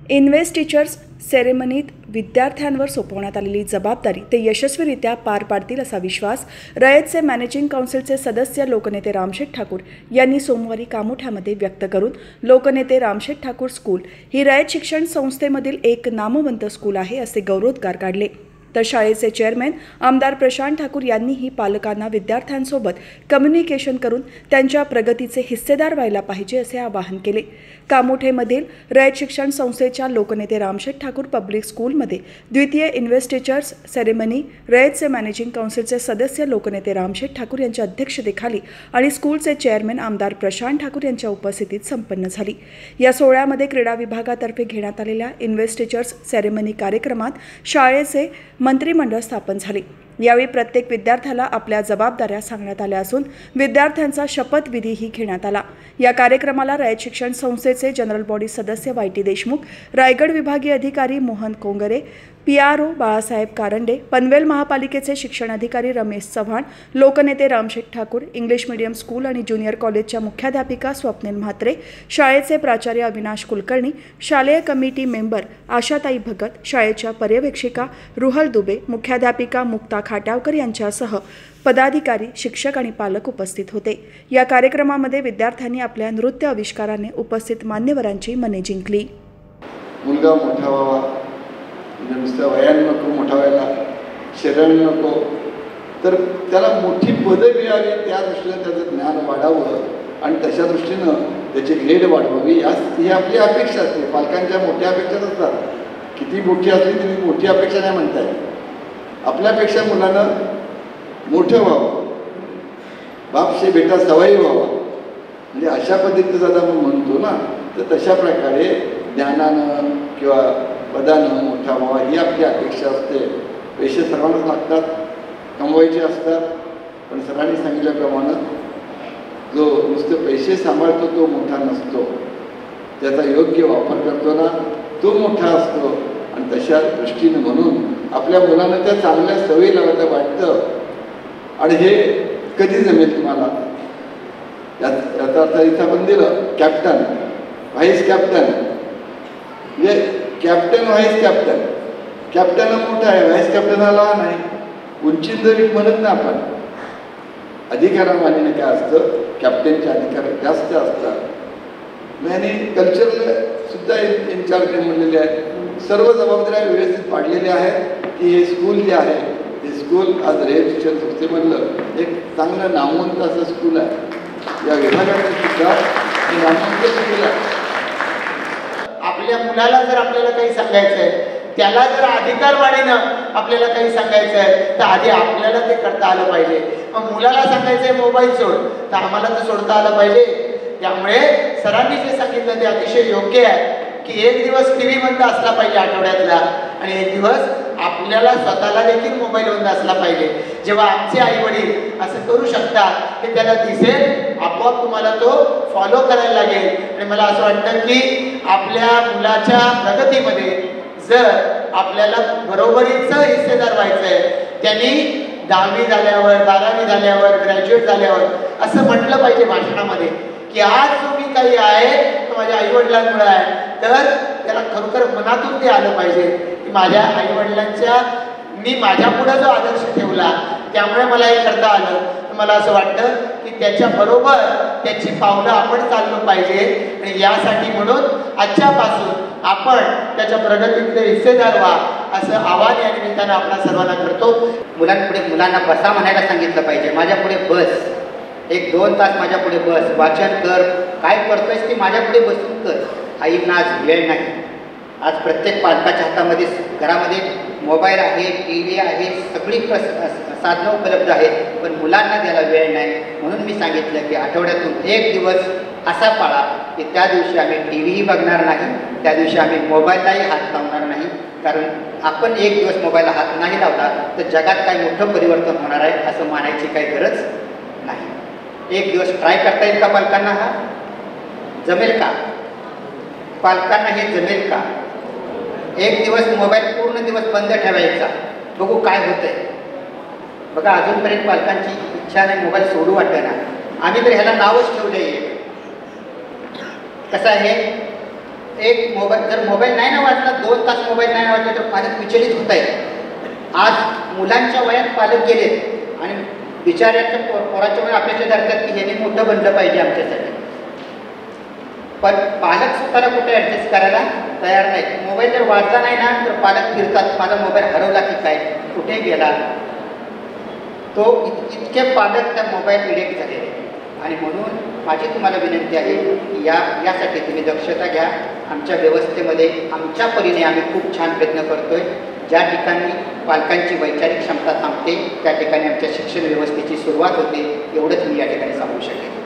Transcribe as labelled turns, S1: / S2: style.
S1: Invest teachers सेरेमनीत विद्यार्थ्यांवर सोपवण्यात आलेली जबाबदारी ते यशस्वीरित्या पार पाडतील असा विश्वास रयतचे मॅनेजिंग काउन्सिलचे सदस्य लोकनेते रामशेठ ठाकूर यांनी सोमवारी कामोठ्यामध्ये व्यक्त करून लोकनेते रामशेठ ठाकूर स्कूल ही रयत शिक्षण संस्थेमधील एक नामवंत स्कूल आहे असे गौरवोद्गार काढले। तर शाळेचे चेअरमॅन आमदार प्रशांत ठाकूर यांनीही पालकांना विद्यार्थ्यांसोबत कम्युनिकेशन करून त्यांच्या प्रगतीचे हिस्सेदार व्हायला पाहिजे असे आवाहन केले। कामोठेमधील रयत शिक्षण संस्थेच्या लोकनेते रामशेठ ठाकूर पब्लिक स्कूलमध्ये द्वितीय इन्व्हेस्ट टीचर्स सेरेमनी रयतचे मॅनेजिंग काउन्सिलचे सदस्य लोकनेते रामशेठ ठाकूर यांच्या अध्यक्षतेखाली आणि स्कूलचे चेअरमॅन आमदार प्रशांत ठाकूर यांच्या उपस्थितीत संपन्न झाली। या सोहळ्यामध्ये क्रीडा विभागातर्फे घेण्यात आलेल्या इन्व्हेस्ट टीचर्स सेरेमनी कार्यक्रमात शाळेचे मंत्रिमंडळ स्थापन झाले। यावेळी प्रत्येक विद्यार्थ्याला आपल्या जबाबदाऱ्या सांगण्यात आल्या असून विद्यार्थ्यांचा शपथविधीही घेण्यात आला। या कार्यक्रमाला रयत शिक्षण संस्थेचे जनरल बॉडी सदस्य वाय.टी. देशमुख, रायगड विभागीय अधिकारी मोहन कोंगरे, PRO बाळासाहेब कारंडे, पनवेल महापालिकेचे शिक्षण अधिकारी रमेश चव्हाण, लोकनेते Ramsheth Thakur, English medium school आणि ज्युनियर कॉलेजच्या मुख्याध्यापिका स्वप्नील म्हात्रे, शाळेचे प्राचार्य अविनाश कुलकर्णी, शालेय कमिटी मेंबर आशाताई भगत, शाळेच्या पर्यवेक्षिका रुहल दुबे, मुख्याध्यापिका मुक्ता खाटावकर यांच्यासह पदाधिकारी, शिक्षक आणि पालक उपस्थित होते। या कार्यक्रमामध्ये विद्यार्थ्यांनी आपल्या नृत्य आविष्काराने उपस्थित मान्यवरांची मने जिंकली।
S2: मुलगा मोठा व्हावा, नुसतं वयानं नको, मोठा व्हायला शरीरानं नको, तर त्याला मोठी पदं मिळावी, त्या दृष्टीनं त्याचं ज्ञान वाढावं आणि तशा दृष्टीनं त्याची ग्रेड वाढवावी, ही आपली अपेक्षा असते। पालकांच्या मोठ्या अपेक्षाच असतात, किती मोठी असली तरी मोठी अपेक्षा नाही म्हणता येत। आपल्यापेक्षा मुलानं मोठं व्हावं, बापशे बेटा सवाई व्हावा, म्हणजे अशा पद्धतीचं आता आपण म्हणतो ना, तर तशा प्रकारे ज्ञानानं किंवा पदानं मोठा व्हावा ही आपली अपेक्षा असते। पैसे सर्वांनाच लागतात, कमवायचे असतात, पण सरांनी सांगितल्याप्रमाणे जो नुसते पैसे सांभाळतो तो मोठा नसतो, त्याचा योग्य वापर करतो ना तो मोठा असतो। आणि तशा दृष्टीने म्हणून आपल्या मुलांना त्या चांगल्या सवयी लावायचं वाटतं। आणि हे कधी जमेल तुम्हाला? याचा अर्थ इथं आपण दिलं कॅप्टन, व्हाईस कॅप्टन, म्हणजे कॅप्टन व्हाईस कॅप्टन, कॅप्टन मोठा आहे, व्हाईस कॅप्टन लहान आहे, उंचीत जरी म्हणत ना आपण। अधिकारामाने काय असतं, कॅप्टनचे अधिकार जास्त असतात आणि कल्चरल सुद्धा इन्चार्ज म्हणलेले आहेत। सर्व जबाबदाऱ्या व्यवस्थित पाडलेल्या आहेत की हे स्कूल जे आहे ते स्कूल आज रयत शिक्षण संस्थेमधलं एक चांगलं नामवंत असं स्कूल आहे। या विभागाचं सुद्धा हे नामवंत स्कूल आहे।
S3: आपल्या मुलाला जर आपल्याला काही सांगायचं आहे, त्याला जर अधिकारवाणीनं आपल्याला काही सांगायचं आहे, तर आधी आपल्याला ते करता आलं पाहिजे। मग मुलाला सांगायचं आहे मोबाईल सोड, तर आम्हाला तर सोडता आलं पाहिजे। त्यामुळे सरांनी जे सांगितलं ते अतिशय योग्य आहे की एक दिवस TV बंद असला पाहिजे आठवड्यातला, आणि एक दिवस आपल्याला स्वतःला देखील मोबाईल बंद असला पाहिजे। जेव्हा आमचे आई वडील असं करू शकतात की त्याला दिसेल, आपोआप तुम्हाला तो फॉलो करायला लागेल। आणि मला असं वाटतं की आपल्या मुलाच्या प्रगतीमध्ये जर आपल्याला बरोबरीचं हिस्सेदार व्हायचं आहे, त्यांनी 10वी झाल्यावर, 12वी झाल्यावर, ग्रॅज्युएट झाल्यावर असं म्हटलं पाहिजे भाषणामध्ये की आज जो मी काही आहे तो माझ्या आईवडिलांमुळे आहे। तर त्याला खरोखर मनातून ते आलं पाहिजे की माझ्या आईवडिलांच्या मी माझ्या पुढे जो आदर्श ठेवला त्यामुळे मला हे करता आलं। तर मला असं वाटतं की त्याच्याबरोबर त्याची पावलं आपण चाललो पाहिजे। आणि यासाठी म्हणून आजच्यापासून आपण त्याच्या प्रगतीतले हिस्सेदार व्हा असं आवाहन या निमित्तानं आपल्या सर्वांना करतो।
S4: मुलांपुढे मुलांना बसा म्हणायला सांगितलं पाहिजे, माझ्या पुढे बस, 1-2 तास माझ्या पुढे बस, वाचन कर, काय करतोयस ते माझ्या पुढे बसून कर। आईंना आज वेळ नाही। आज प्रत्येक पालकाच्या हातामध्ये घरामध्ये मोबाईल आहे, TV आहे, सगळी साधनं उपलब्ध आहेत, पण मुलांना द्यायला वेळ नाही। म्हणून मी सांगितलं की आठवड्यातून एक दिवस असा पाळा की त्या दिवशी आम्ही TVही बघणार नाही, त्या दिवशी आम्ही मोबाईललाही हात लावणार नाही। कारण आपण एक दिवस मोबाईलला हात नाही लावला तर जगात काही मोठं परिवर्तन होणार आहे असं मानायची काही गरज नाही। एक दिवस ट्राय करता येईल का पालकांना? हा जमेल का? पालकांना हे जमेल का? एक दिवस मोबाईल पूर्ण दिवस बंद ठेवायचा, बघू काय होतंय। बघा अजूनपर्यंत पालकांची इच्छा नाही मोबाईल सोडू वाटतं ना। आम्ही तर ह्याला नावच ठेवलंय, कसं आहे एक मोबाईल, जर मोबाईल नाही ना वाचला, 2 तास मोबाईल नाही वाचला तर पालक विचलित होत आहेत. आज मुलांच्या वयात पालक गेलेत आणि बिचाऱ्याच्या पोराच्या वयात अपेक्षा धरतात की ह्याने मोठं बनलं पाहिजे आमच्यासाठी, पण पालक स्वतःला कुठे ॲडजस्ट करायला तयार नाही. मोबाईल जर वाचला नाही ना तर पालक फिरतात, माझा मोबाईल हरवला की काय, कुठे गेला. तो इतके पालक त्या मोबाईल एडिक्ट झालेले. आणि म्हणून माझी तुम्हाला विनंती आहे की यासाठी तुम्ही दक्षता घ्या. आमच्या व्यवस्थेमध्ये आमच्या परीने आम्ही खूप छान प्रयत्न करतो आहे. ज्या ठिकाणी पालकांची वैचारिक क्षमता थांबते त्या ठिकाणी आमच्या शिक्षण व्यवस्थेची सुरुवात होते, एवढंच मी या ठिकाणी सांगू शकेन.